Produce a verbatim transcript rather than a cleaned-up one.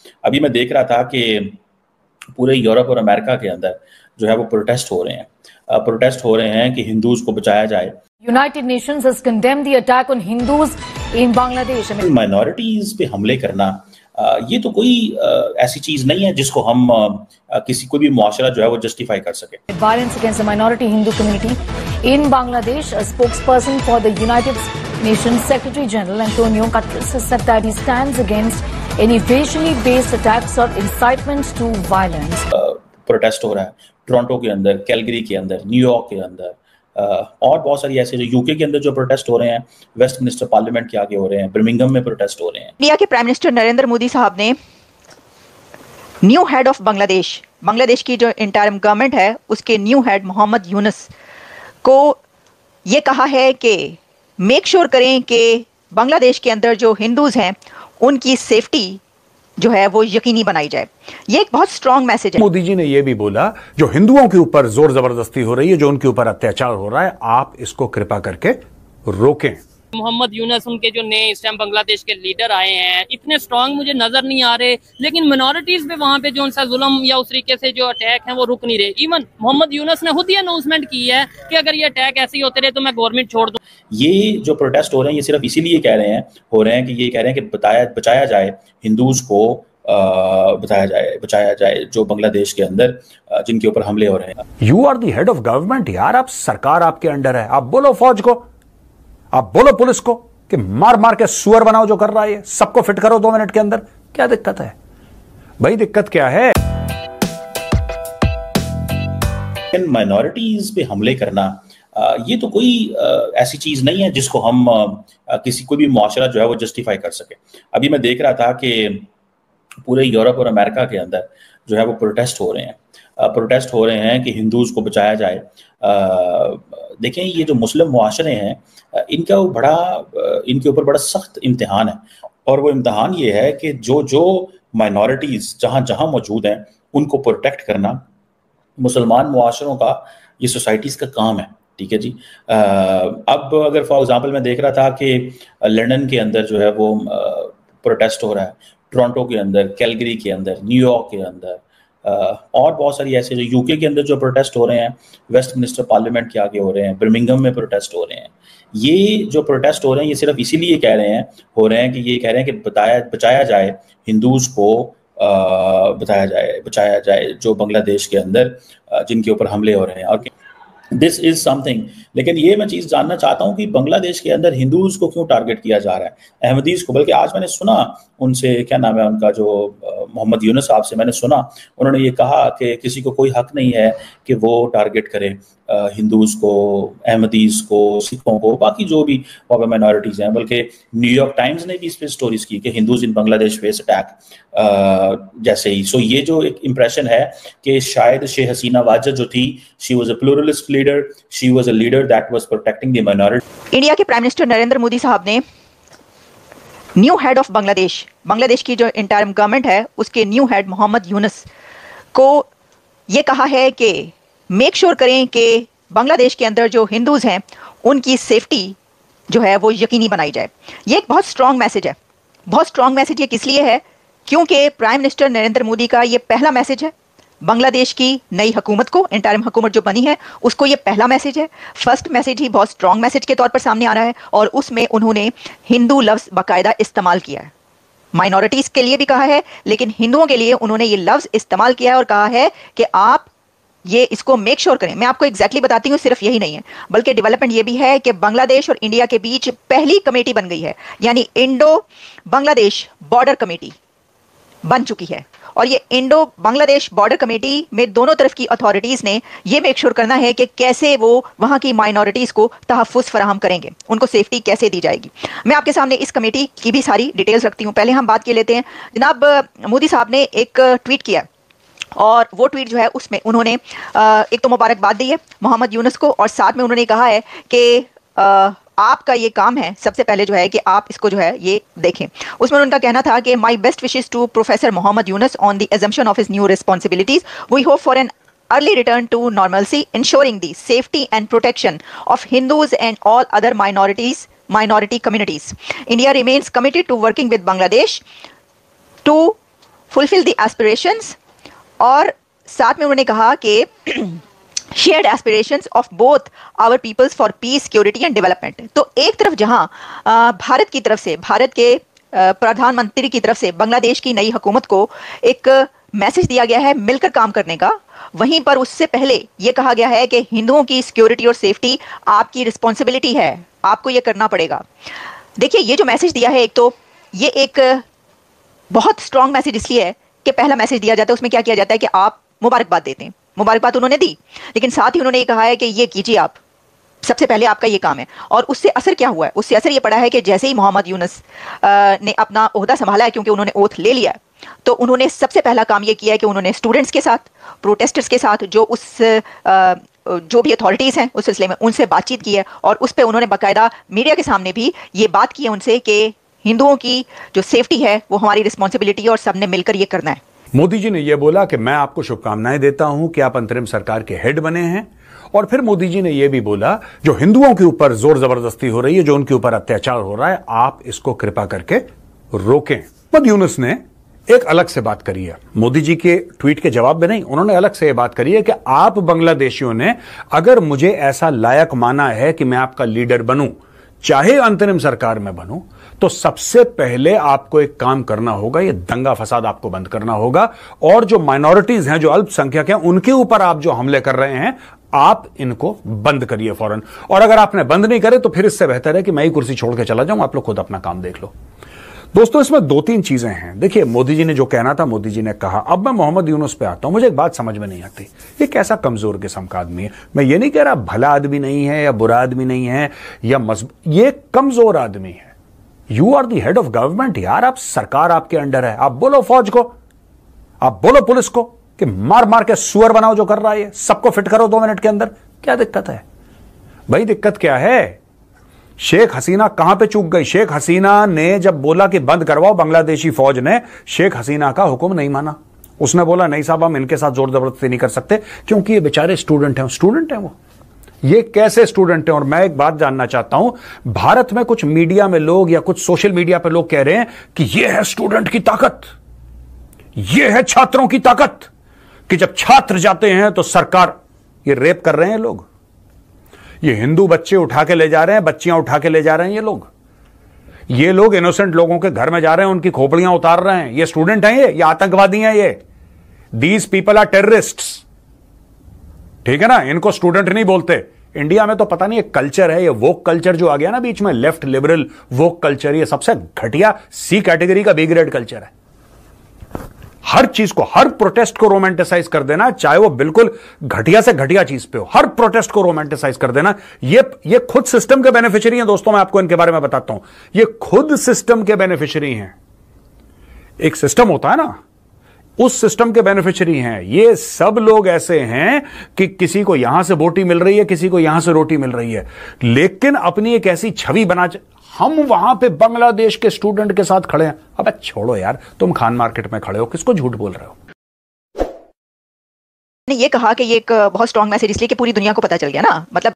अभी मैं देख रहा था कि पूरे यूरोप और अमेरिका के अंदर जो है वो प्रोटेस्ट हो रहे हैं प्रोटेस्ट हो रहे हैं कि हिंदूज को बचाया जाए। United Nations has condemned the attack on Hindus in Bangladesh. Minorities पे हमले करना ये तो कोई ऐसी चीज नहीं है जिसको हम किसी को भी मुआशरा जो है वो जस्टिफाई कर सके। Violence against the minority Hindu community in Bangladesh. A spokesperson for the United Nations Secretary General Antonio Guterres has said that he stands against any racially based attacks or incitement to violence. Protest हो रहा है Toronto के अंदर, Calgary के अंदर, New York के अंदर और बहुत सारी ऐसे जो यूके के अंदर जो प्रोटेस्ट हो रहे हैं, वेस्टमिनिस्टर पार्लियामेंट के आगे हो रहे हैं, बर्मिंघम में प्रोटेस्ट हो रहे हैं। इंडिया के प्राइम मिनिस्टर नरेंद्र मोदी साहब ने new head of Bangladesh, Bangladesh की जो इंटरिम गवर्नमेंट है उसके न्यू हेड मोहम्मद यूनुस को ये कहा है कि मेक श्योर करें कि बांग्लादेश के अंदर जो हिंदूज हैं उनकी सेफ्टी जो है वो यकीनी बनाई जाए। ये एक बहुत स्ट्रॉन्ग मैसेज है। मोदी जी ने यह भी बोला जो हिंदुओं के ऊपर जोर जबरदस्ती हो रही है, जो उनके ऊपर अत्याचार हो रहा है, आप इसको कृपा करके रोकें। मोहम्मद यूनुस उनके जो नए इस टाइम बांग्लादेश के लीडर आए हैं इतने स्ट्रांग मुझे नजर नहीं आ रहे, लेकिन मिनॉरिटीज पे वहाँ पे जो उनसा जुल्म या उस तरीके से जो अटैक है वो रुक नहीं रहे। इवन मोहम्मद यूनुस ने खुद ही अनाउंसमेंट की है कि अगर ये अटैक ऐसे ही होते रहे तो मैं गवर्नमेंट छोड़ दूं। ये जो प्रोटेस्ट हो रहे हैं ये सिर्फ इसीलिए कह रहे हैं हो रहे हैं कि ये कह रहे हैं कि बताया बचाया जाए हिंदूज को, बताया जाए बचाया जाए जो बांग्लादेश के अंदर जिनके ऊपर हमले हो रहे हैं। You are the head of government यार, आप सरकार आपके अंडर है, आप बोलो फौज को, आप बोलो पुलिस को कि मार मार के सुअर बनाओ जो कर रहा है, सबको फिट करो दो मिनट के अंदर। क्या दिक्कत है भाई, दिक्कत क्या है? इन माइनॉरिटीज पे हमले करना ये तो कोई ऐसी चीज नहीं है जिसको हम किसी को भी मुआशरा जो है वो जस्टिफाई कर सके। अभी मैं देख रहा था कि पूरे यूरोप और अमेरिका के अंदर जो है वो प्रोटेस्ट हो रहे हैं प्रोटेस्ट हो रहे हैं कि हिंदूज को बचाया जाए। देखें ये जो मुस्लिम मुआशरे हैं इनका वो बड़ा इनके ऊपर बड़ा सख्त इम्तिहान है, और वो इम्तिहान ये है कि जो जो माइनॉरिटीज़ जहाँ जहाँ मौजूद हैं उनको प्रोटेक्ट करना मुसलमान मुआशरों का, ये सोसाइटीज़ का काम है। ठीक है जी। आ, अब अगर फॉर एग्जांपल मैं देख रहा था कि लंदन के अंदर जो है वो प्रोटेस्ट हो रहा है, टोरंटो के अंदर, कैलगरी के अंदर, न्यूयॉर्क के अंदर और बहुत सारी ऐसे जो यूके के अंदर जो प्रोटेस्ट हो रहे हैं, वेस्टमिनिस्टर पार्लियामेंट के आगे हो रहे हैं, बर्मिंघम में प्रोटेस्ट हो रहे हैं। ये जो प्रोटेस्ट हो रहे हैं ये सिर्फ इसीलिए कह रहे हैं हो रहे हैं कि ये कह रहे हैं कि बताया बचाया जाए हिंदूज को, आ, बताया जाए बचाया जाए जो बांग्लादेश के अंदर जिनके ऊपर हमले हो रहे हैं। और दिस इज समथिंग, लेकिन ये मैं चीज़ जानना चाहता हूँ कि बांग्लादेश के अंदर हिंदूज को क्यों टारगेट किया जा रहा है, अहमदीज को। बल्कि आज मैंने सुना उनसे, क्या नाम है उनका, जो मोहम्मद यूनुस साहब से मैंने सुना, उन्होंने ये कहा कि किसी को कोई हक नहीं है कि वो टारगेट करे हिंदूज को, अहमदीज को, सिखों को, बाकी जो भी वहाँ माइनॉरिटीज़ हैं। बल्कि न्यूयॉर्क टाइम्स ने भी इस पर स्टोरीज की कि Hindus in Bangladesh face attack जैसे ही। सो ये जो एक इम्प्रेशन है कि शायद शेख हसीना वाजद जो थी, she was a pluralist leader, she was a leader that was protecting the minority. India के प्राइम मिनिस्टर नरेंद्र मोदी साहब ने new head of Bangladesh, Bangladesh की जो इंटरिम गवर्नमेंट है उसके न्यू हेड मोहम्मद यूनुस को ये कहा है कि मेक श्योर करें कि बांग्लादेश के अंदर जो हिंदूज हैं उनकी सेफ्टी जो है वो यकीनी बनाई जाए। ये एक बहुत स्ट्रॉन्ग मैसेज है। बहुत स्ट्रॉन्ग मैसेज ये किस लिए है, क्योंकि प्राइम मिनिस्टर नरेंद्र मोदी का ये पहला मैसेज है बांग्लादेश की नई हुकूमत को, इंटरिम हुकूमत जो बनी है उसको ये पहला मैसेज है। फर्स्ट मैसेज ही बहुत स्ट्रॉन्ग मैसेज के तौर पर सामने आ रहा है, और उसमें उन्होंने हिंदू लफ्ज़ बाकायदा इस्तेमाल किया है। माइनॉरिटीज़ के लिए भी कहा है, लेकिन हिंदुओं के लिए उन्होंने ये लफ्ज़ इस्तेमाल किया है और कहा है कि आप ये इसको मेक श्योर करें। मैं आपको एग्जैक्टली बताती हूँ, सिर्फ यही नहीं है बल्कि डेवलपमेंट ये भी है कि बांग्लादेश और इंडिया के बीच पहली कमेटी बन गई है, यानी इंडो बांग्लादेश बॉर्डर कमेटी बन चुकी है। और ये इंडो बांग्लादेश बॉर्डर कमेटी में दोनों तरफ की अथॉरिटीज़ ने ये मेक श्योर करना है कि कैसे वो वहाँ की माइनॉरिटीज़ को तहफ़्फ़ुज़ फराहम करेंगे, उनको सेफ्टी कैसे दी जाएगी। मैं आपके सामने इस कमेटी की भी सारी डिटेल्स रखती हूँ। पहले हम बात कर लेते हैं। जनाब मोदी साहब ने एक ट्वीट किया, और वो ट्वीट जो है उसमें उन्होंने एक तो मुबारकबाद दी है मोहम्मद यूनुस को, और साथ में उन्होंने कहा है कि आपका ये काम है सबसे पहले जो है कि आप इसको जो है ये देखें। उसमें उनका कहना था कि my best wishes to professor Mohammad Yunus on the assumption of his new responsibilities. We hope for an early return to normalcy, ensuring the safety and protection of Hindus and all other minorities, minority communities. India remains committed to working with Bangladesh to fulfil the aspirations, और साथ में उन्होंने कहा कि shared aspirations of both our peoples for peace, security and development. तो एक तरफ जहां भारत की तरफ से, भारत के प्रधानमंत्री की तरफ से बांग्लादेश की नई हुकूमत को एक मैसेज दिया गया है मिलकर काम करने का, वहीं पर उससे पहले यह कहा गया है कि हिंदुओं की सिक्योरिटी और सेफ्टी आपकी रिस्पॉन्सिबिलिटी है, आपको यह करना पड़ेगा। देखिए, ये जो मैसेज दिया है, एक तो ये एक बहुत स्ट्रॉन्ग मैसेज इसलिए है कि पहला मैसेज दिया जाता है उसमें क्या किया जाता है कि आप मुबारकबाद देते हैं। मुबारकबाद उन्होंने दी, लेकिन साथ ही उन्होंने ये कहा है कि ये कीजिए, आप सबसे पहले आपका ये काम है। और उससे असर क्या हुआ है? उससे असर ये पड़ा है कि जैसे ही मोहम्मद यूनुस ने अपना ओहदा संभाला है, क्योंकि उन्होंने ओथ ले लिया है, तो उन्होंने सबसे पहला काम ये किया है कि उन्होंने स्टूडेंट्स के साथ, प्रोटेस्टर्स के साथ, जो उस जो भी अथॉरिटीज़ हैं उस सिलसिले में, उनसे बातचीत की है, और उस पर उन्होंने बाकायदा मीडिया के सामने भी ये बात की है उनसे कि हिंदुओं की जो सेफ्टी है वो हमारी रिस्पॉन्सिबिलिटी है और सबने मिलकर ये करना है। मोदी जी ने यह बोला कि मैं आपको शुभकामनाएं देता हूं कि आप अंतरिम सरकार के हेड बने हैं, और फिर मोदी जी ने यह भी बोला जो हिंदुओं के ऊपर जोर जबरदस्ती हो रही है, जो उनके ऊपर अत्याचार हो रहा है, आप इसको कृपा करके रोकें। मोहम्मद यूनुस ने एक अलग से बात करी है, मोदी जी के ट्वीट के जवाब में नहीं, उन्होंने अलग से यह बात करी है कि आप बांग्लादेशियों ने अगर मुझे ऐसा लायक माना है कि मैं आपका लीडर बनूं, चाहे अंतरिम सरकार में बनूं, तो सबसे पहले आपको एक काम करना होगा, यह दंगा फसाद आपको बंद करना होगा, और जो माइनॉरिटीज हैं, जो अल्पसंख्यक हैं, उनके ऊपर आप जो हमले कर रहे हैं, आप इनको बंद करिए फौरन। और अगर आपने बंद नहीं करे तो फिर इससे बेहतर है कि मैं ही कुर्सी छोड़ के चला जाऊं, आप लोग खुद अपना काम देख लो। दोस्तों, इसमें दो तीन चीजें हैं। देखिए, मोदी जी ने जो कहना था, मोदी जी ने कहा। अब मैं मोहम्मद यूनुस पे आता हूं। मुझे एक बात समझ में नहीं आती, ये कैसा कमजोर किस्म का आदमी है। मैं ये नहीं कह रहा भला आदमी नहीं है या बुरा आदमी नहीं है या मजबूत, ये कमजोर आदमी है। You are the head of government यार, आप सरकार आपके अंडर है। आप बोलो फौज को, आप बोलो पुलिस को कि मार मार के सुअर बनाओ जो कर रहा है, सबको फिट करो दो मिनट के अंदर। क्या दिक्कत है भाई? दिक्कत क्या है? शेख हसीना कहां पे चूक गई? शेख हसीना ने जब बोला कि बंद करवाओ, बांग्लादेशी फौज ने शेख हसीना का हुक्म नहीं माना। उसने बोला नहीं साहब, हम इनके साथ जोर जबरदस्ती नहीं कर सकते, क्योंकि ये बेचारे स्टूडेंट हैं। स्टूडेंट हैं वो, ये कैसे स्टूडेंट हैं? और मैं एक बात जानना चाहता हूं, भारत में कुछ मीडिया में लोग या कुछ सोशल मीडिया पे लोग कह रहे हैं कि ये है स्टूडेंट की ताकत, ये है छात्रों की ताकत, कि जब छात्र जाते हैं तो सरकार, ये रेप कर रहे हैं लोग, ये हिंदू बच्चे उठा के ले जा रहे हैं, बच्चियां उठा के ले जा रहे हैं, ये लोग ये लोग इनोसेंट लोगों के घर में जा रहे हैं, उनकी खोपड़ियां उतार रहे हैं। ये स्टूडेंट हैं, ये ये आतंकवादी हैं, ये दीज पीपल आर टेररिस्ट्स। ठीक है ना, इनको स्टूडेंट नहीं बोलते। इंडिया में तो पता नहीं, ये कल्चर है, ये वोक कल्चर जो आ गया ना बीच में, लेफ्ट लिबरल वोक कल्चर, ये सबसे घटिया सी कैटेगरी का बी ग्रेड कल्चर है। हर चीज को, हर प्रोटेस्ट को रोमांटिसाइज कर देना, चाहे वो बिल्कुल घटिया से घटिया चीज पे हो, हर प्रोटेस्ट को रोमांटिसाइज कर देना। ये ये खुद सिस्टम के बेनिफिशियरी हैं दोस्तों, मैं आपको इनके बारे में बताता हूं। ये खुद सिस्टम के बेनिफिशियरी हैं। एक सिस्टम होता है ना, उस सिस्टम के बेनिफिशियरी हैं। ये सब लोग ऐसे हैं कि किसी को यहां से बोटी मिल रही है, किसी को यहां से रोटी मिल रही है, लेकिन अपनी एक ऐसी छवि बना, हम वहां पे बांग्लादेश के स्टूडेंट के साथ खड़े हैं। अबे छोड़ो यार, तुम खान मार्केट में खड़े हो, किसको झूठ बोल रहे हो? ने ये कहा कि ये एक बहुत स्ट्रॉन्ग मैसेज इसलिए कि पूरी दुनिया को पता चल गया ना, मतलब